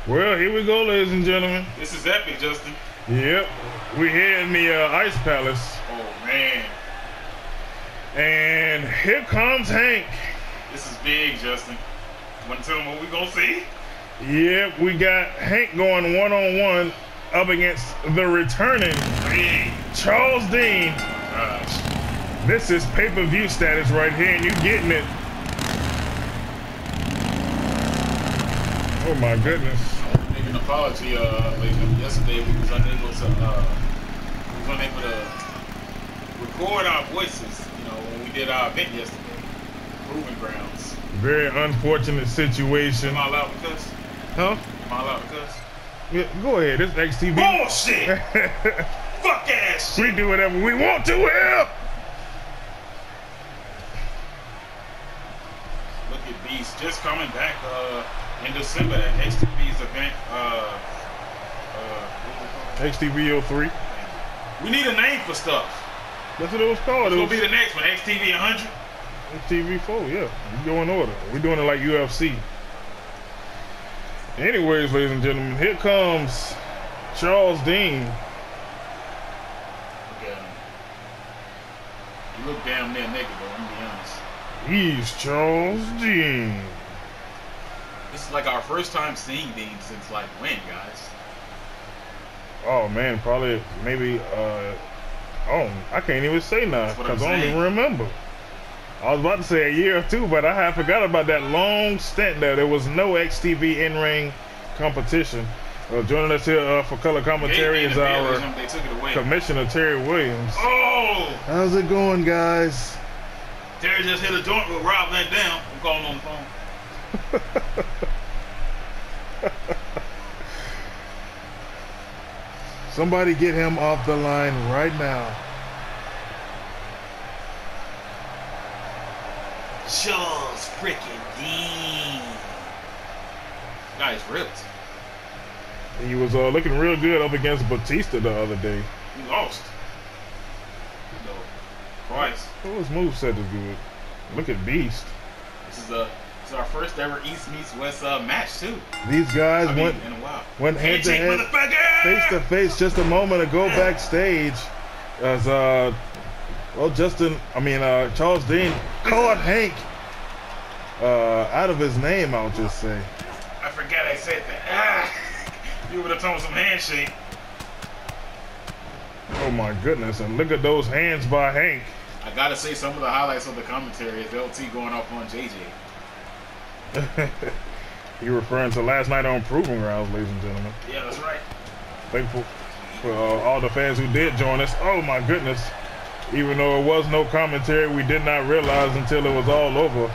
Well, here we go, ladies and gentlemen. This is epic, Justin. Yep, we're here in the Ice Palace. Oh, man. And here comes Hank. This is big, Justin. Want to tell them what we gonna see? Yep, we got Hank going one-on-one up against the returning Charles Dean. Gosh. This is pay-per-view status right here, and you getting it. Oh my goodness. I want to make an apology, yesterday we was unable to record our voices, when we did our event yesterday. Proving Grounds. Very unfortunate situation. Am I allowed to cuss? Huh? Am I allowed to cuss? Yeah, go ahead, it's XTV. Bullshit! Fuck ass shit! We do whatever we want to here! Look at Beast just coming back in December at XTV's event. XTV 03. We need a name for stuff. That's what it was called. It's gonna be the next one, XTV 100. XTV 4, yeah. We go in order. We're doing it like UFC. Anyways, ladies and gentlemen, here comes Charles Dean. Look at him. You look damn near naked, though, I'm gonna be honest. He's Charles Dean. This is like our first time seeing Dean since like when, guys? Oh man, probably maybe I can't even say now because I don't even remember. I was about to say a year or two, but I had forgot about that long stint there. There was no XTV in-ring competition. Joining us here for color commentary is our Commissioner Terry Williams. Oh! How's it going, guys? Terry just hit a joint with Rob Van Dam. I'm calling on the phone. Somebody get him off the line right now. Charles freaking Dean. Guy's ripped. He was looking real good up against Batista the other day. He lost. No. Twice. His moveset is good. Look at Beast. This is our first ever East meets West match too. These guys went head to head, face to face just a moment ago backstage as Charles Dean caught Hank out of his name, I'll just say. I forgot I said that. You would have told some handshake. Oh my goodness, and look at those hands by Hank. I gotta say some of the highlights of the commentary is LT going off on JJ. You referring to last night on Proving Grounds, ladies and gentlemen. Yeah, that's right. Thankful for all the fans who did join us. Oh my goodness. Even though it was no commentary, we did not realize until it was all over.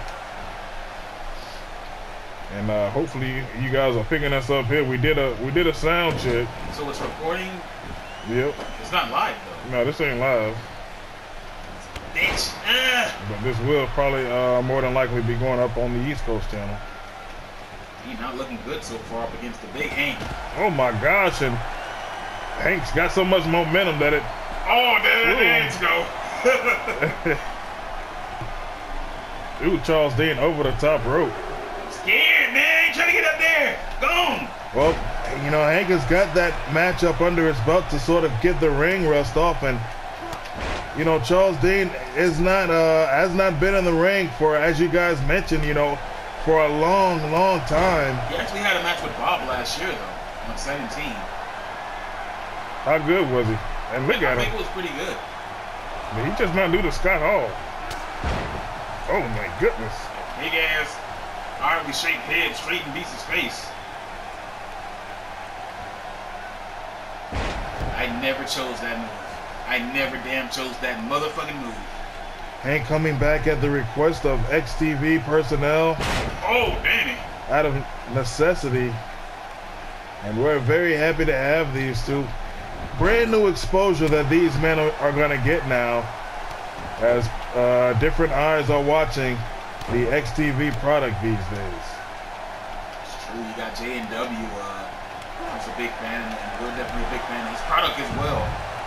And hopefully you guys are picking us up here. We did a sound check. So it's recording? Yep. It's not live though. No, this ain't live. Bitch. But this will probably more than likely be going up on the East Coast channel. He's not looking good so far up against the big Hank. Oh my gosh, and Hank's got so much momentum that it... Oh, there the hands go. Ooh, Charles Dean over the top rope. I'm scared, man. Trying to get up there. Gone. Well, Hank has got that matchup under his belt to sort of get the ring rust off, and Charles Dean is not has not been in the ring for, as you guys mentioned, for a long, long time. He actually had a match with Bob last year though, on 17. How good was he? And look at him. I think it was pretty good. But he just not new to Scott Hall. Oh my goodness. Big ass, ironly shaped head straight in Beast's face. I never chose that move. I never damn chose that motherfucking move. Hank coming back at the request of XTV personnel. Oh, Danny. Out of necessity. And we're very happy to have these two. Brand new exposure that these men are going to get now, as different eyes are watching the XTV product these days. It's true. You got J&W. He's a big fan, and we're definitely a big fan of his product as well.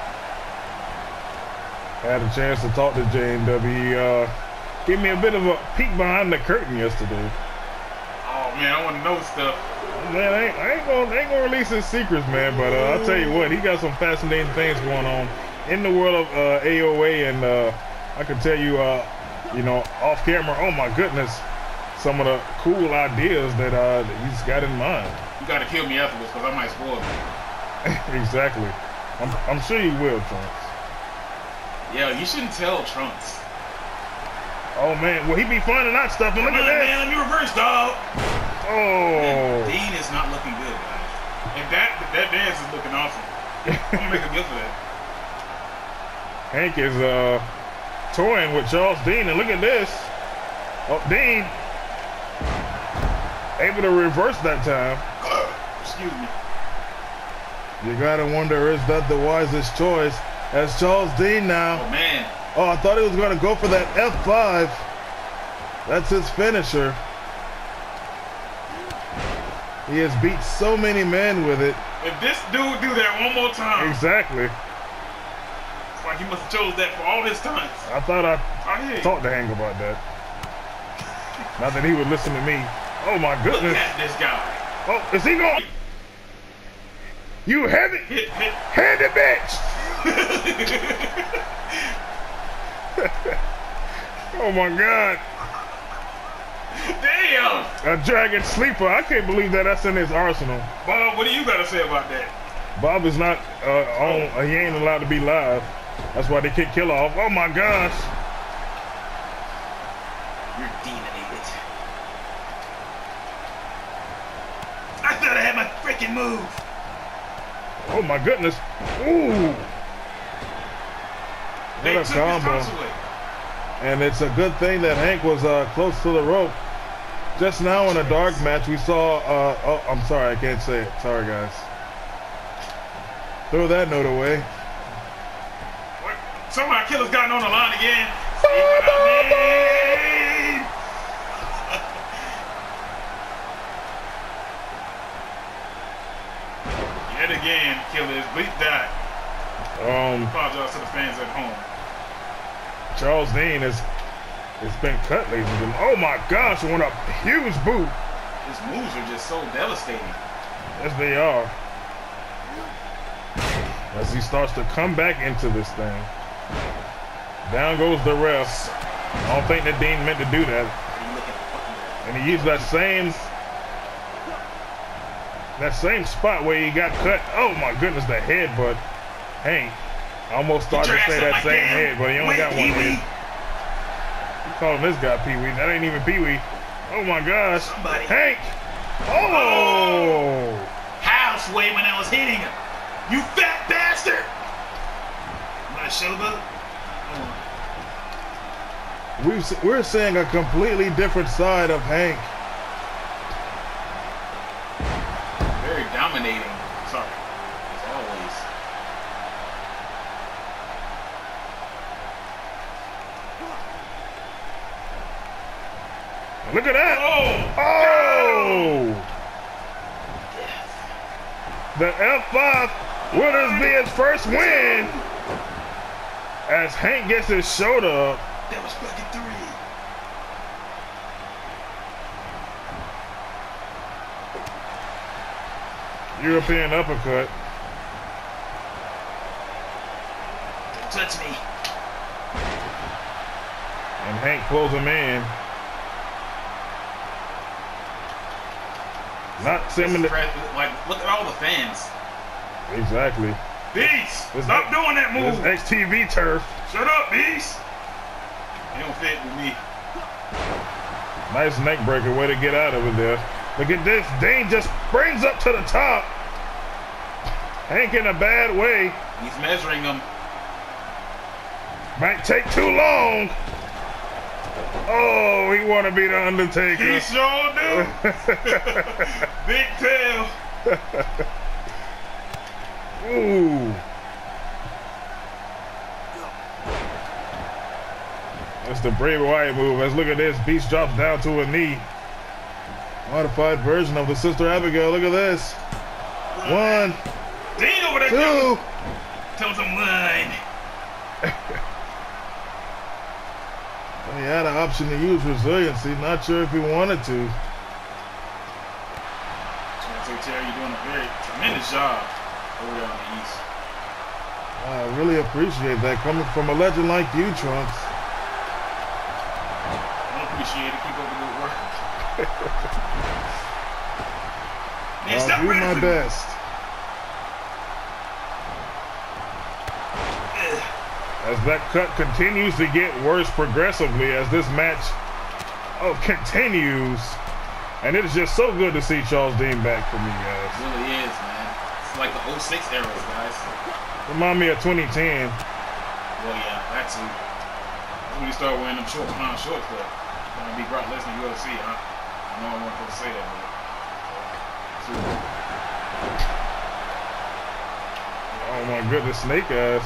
Had a chance to talk to J&W. Gave me a bit of a peek behind the curtain yesterday. Oh man. I want to know stuff. Man, I ain't gonna release his secrets, man. But I'll tell you what, he got some fascinating things going on in the world of AOA, and I can tell you, you know, off camera. Oh my goodness, some of the cool ideas that he's got in mind. You gotta kill me afterwards, cause I might spoil it. Exactly. I'm sure you will, Trunks. Yeah, you shouldn't tell Trunks. Oh man, will he be finding out stuff? And look at that. Man, let me reverse, dog. Oh. Man, Dean is not looking good, guys. And that dance is looking awesome. I'm gonna make a gift for that. Hank is toying with Charles Dean, and look at this. Oh, Dean able to reverse that time. Excuse me. You gotta wonder, is that the wisest choice? As Charles Dean now. Oh man. Oh, I thought he was gonna go for that F5. That's his finisher. He has beat so many men with it. If this dude do that one more time. Exactly. It's like he must have chose that for all his stunts. I thought I talked to Hank about that. Not that he would listen to me. Oh my goodness. Look at this guy. Oh, is he going? You heavy handed bitch. Oh my God. Damn. A dragon sleeper. I can't believe that that's in his arsenal. Bob, what do you got to say about that? Bob is not on, he ain't allowed to be live. That's why they kick Killer off. Oh my gosh. You're demonated. I thought I had my freaking move. Oh my goodness. Ooh. What a combo. And it's a good thing that Hank was close to the rope. Just now in a dark match, we saw, oh, I'm sorry, I can't say it. Sorry, guys. Throw that note away. What? Somehow Killer's gotten on the line again. See what I mean? Yet again, Killer is bleeped that. Apologize to the fans at home. Charles Dean has been cut, ladies and gentlemen. Oh my gosh, what a huge boot. His moves are just so devastating. Yes, they are. As he starts to come back into this thing. Down goes the ref. I don't think that Dean meant to do that. And he used that same spot where he got cut. Oh my goodness, the headbutt. Hank. I almost started to say that same head, but he only got one head. You calling this guy Pee-wee? That ain't even Pee-wee. Oh my gosh. Hank! Oh! House way when I was hitting him. You fat bastard! My shoulder. We're seeing a completely different side of Hank. Very dominating. Sorry. As always. Look at that! Oh! Oh! The F5, will this be his first win? As Hank gets his shoulder up. That was fucking 3. European uppercut. Don't touch me. And Hank pulls him in. Not similar. Like, look at all the fans. Exactly. Beast! Stop doing that move! This XTV turf. Shut up, Beast! You don't fit with me. Nice neck breaker. Way to get out of it there. Look at this. Dean just springs up to the top. Hank in a bad way. He's measuring him. Might take too long. Oh, he want to be the Undertaker. He sure do. Big tail. Ooh. That's the Bray Wyatt move. Let's look at this. Beast drops down to a knee. Modified version of the Sister Abigail. Look at this. 1, Dean over there. 2. Tell him one. He had an option to use resiliency. Not sure if he wanted to. Monte Terry, you're doing a very tremendous job over there on the East. I really appreciate that coming from a legend like you, Trunks. I appreciate it. Keep up the good work. I'll do my best. As that cut continues to get worse progressively as this match continues. And it is just so good to see Charles Dean back for me, guys. It really is, man. It's like the 06 era, guys. Remind me of 2010. Well, yeah, that too. That's when you start wearing them behind shorts, but when I be Brock Lesnar UFC, I know I wasn't supposed to say that, but. Oh my goodness, Snake Eyes.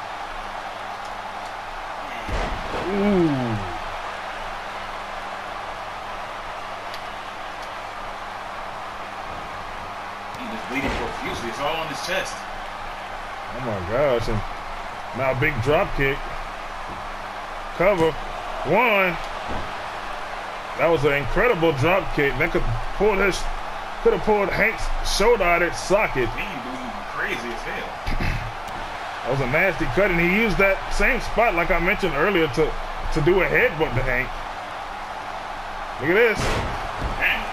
Ooh. He just bleeding profusely. It's all on his chest. Oh my gosh. And now big drop kick. Cover. One. That was an incredible drop kick. That could have pulled Hank's shoulder out of its socket. He bleeding crazy as hell. That was a nasty cut, and he used that same spot, like I mentioned earlier, to do a headbutt to Hank. Look at this. Dang.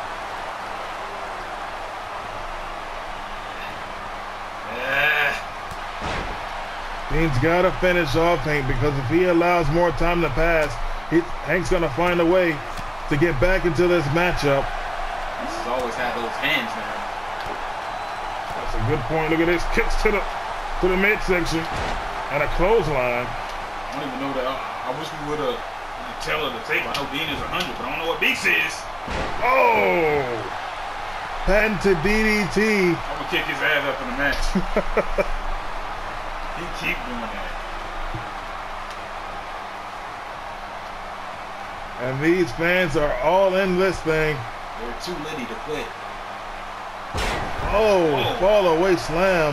Dean's got to finish off Hank, because if he allows more time to pass, Hank's going to find a way to get back into this matchup. He's always had those hands, man. That's a good point. Look at this. Kicks to the midsection and a clothesline. I don't even know that. I wish we would have tell her the tape. I know Dean is 100, but I don't know what Beast is. Oh! Patented DDT. I'm gonna kick his ass up in the match. He keep doing that. And these fans are all in this thing. They're too litty to quit. Oh, fall away slam.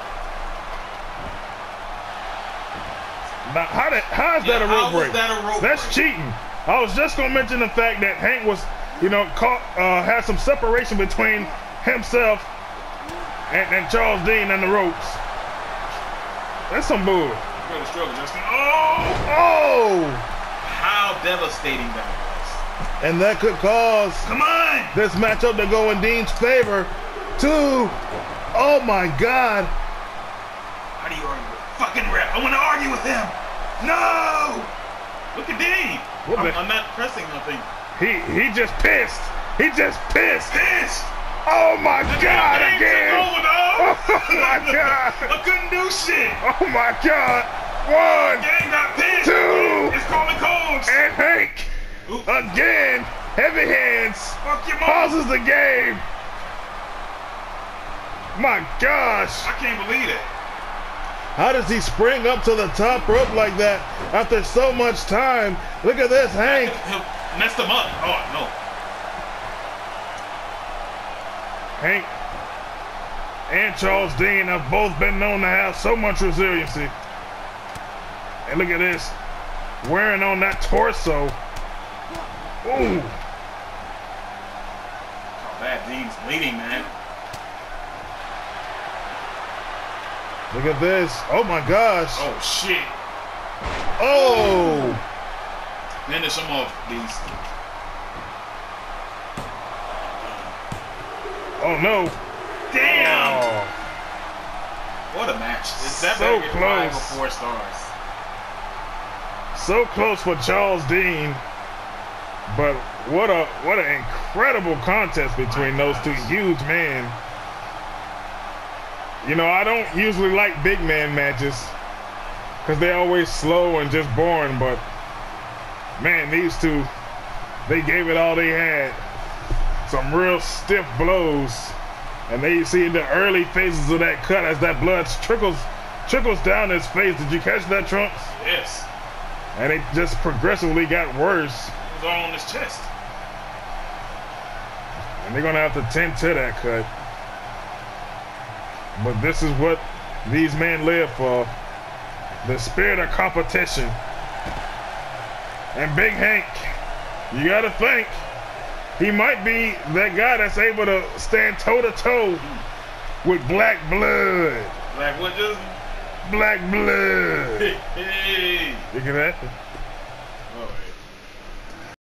Now, how is that a rope break? That's cheating. I was just gonna mention the fact that Hank was, had some separation between himself and Charles Dean and the ropes. That's some bull. Really struggle, Justin. Oh! How devastating that was. And that could cause this matchup to go in Dean's favor. Oh my God. How do you argue with fucking ref? I want to argue with him. No! Look at Dean. I'm not pressing nothing. He just pissed. He just pissed. Oh my God, again. Oh my God. I couldn't do shit. Oh my God. One. Gang got pissed. Two. It's Coleman Combs. And Hank. Again. Heavy hands. Fuck your mom. Pauses the game. My gosh. I can't believe it. How does he spring up to the top rope like that after so much time? Look at this, Hank. He'll messed him up. Oh, no. Hank and Charles Dean have both been known to have so much resiliency. And look at this. Wearing on that torso. Ooh. Oh, bad Dean's bleeding, man. Look at this. Oh my gosh. Oh shit. Oh. Finish him off, Beast. Oh no. Damn. Oh. What a match. Is that So close. 5 or 4 stars. So close for Charles Dean. But what an incredible contest between those two huge men. I don't usually like big man matches because they're always slow and just boring, but man, these two, they gave it all they had. Some real stiff blows, and there you see the early phases of that cut as that blood trickles down his face. Did you catch that, Trunks? Yes. And it just progressively got worse. It was all on his chest. And they're gonna have to tend to that cut. But this is what these men live for. The spirit of competition. And Big Hank, you gotta think, He might be that guy that's able to stand toe-to-toe with black blood. Black what, Justin? Black blood. Hey. Look at that. Oh, yeah.